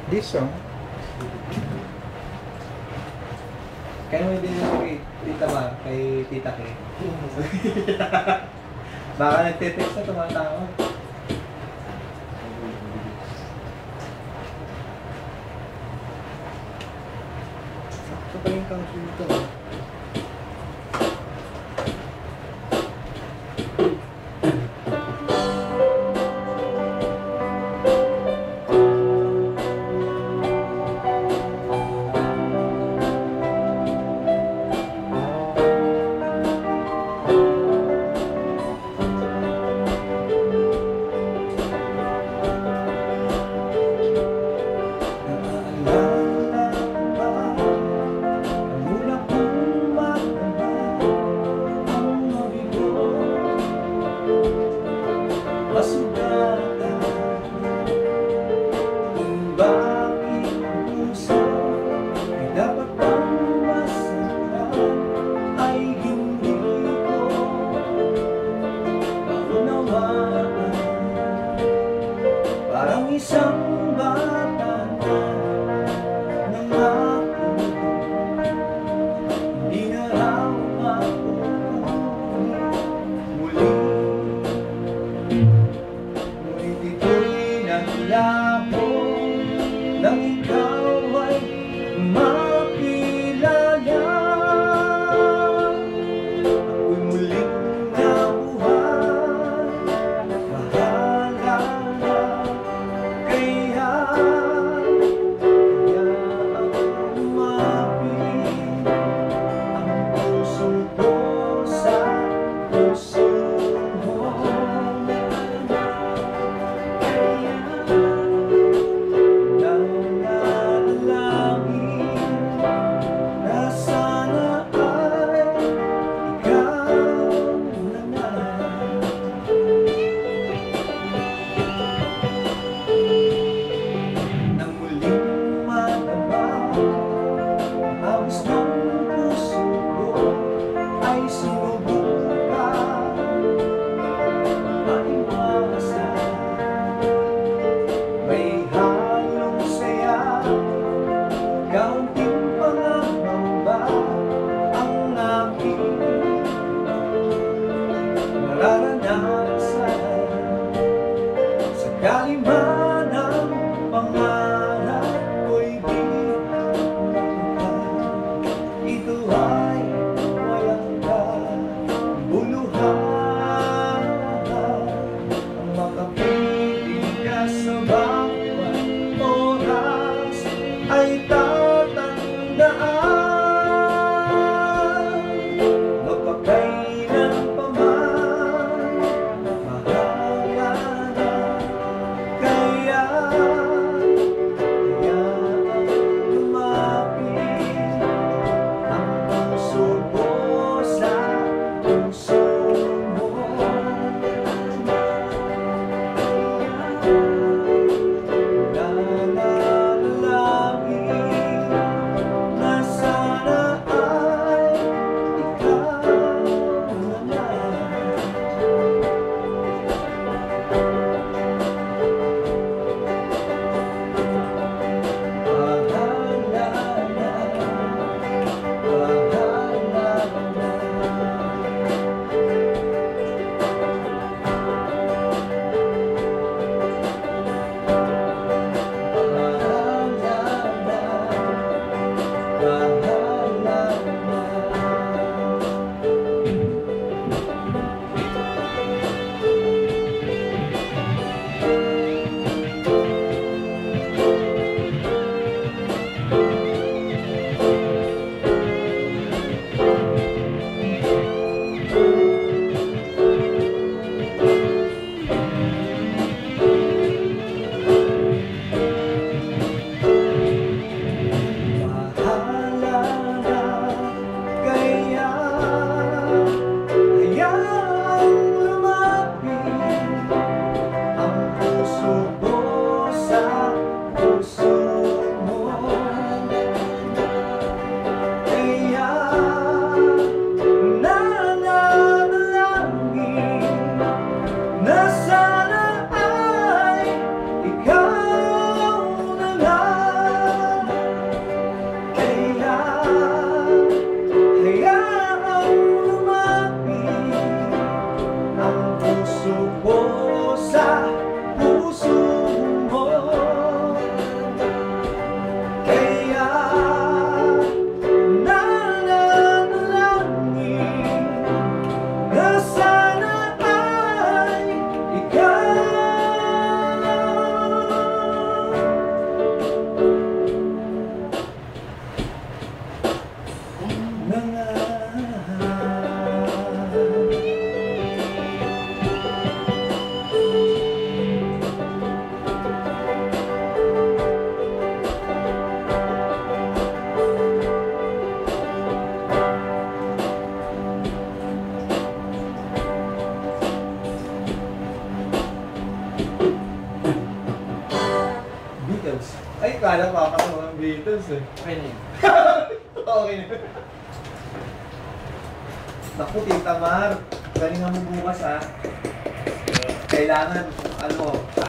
This song, Kaya mo din kay Tita ba? Kay Tita Kay. Baka nagte-text na tumatawa. Sakto pa yung country nito. Parang isang bata na nangako, hindi na raw ako muli. Ngunit ito'y naglako nang ikaw ay makilala. Ako'y muling nabuhay, bahala na. Kaya ang umapit ang puso ko sa puso mo. Kaya nananalangin na sana ay ikaw na nga. Nang muling magabaw ang awis ng puso ko ay sinubukan maiwasan. May halong saya, kaunting pangangamba ang aking nararanasan. Sakali man ang pangarap ko'y di matupad, ito ay walang kabuluhan. Makapiling ka sa bawat oras ay tatandaan, magpakailan pa man, bahala na. Kaya lumapit ang puso ko sa puso mo. Nananalangin Beatles. Ay, kala papasok ng Beatles eh. Okay na yun. Okay na. Naku, Tita Mar. Galingan mo bukas ha. Kailangan, ano,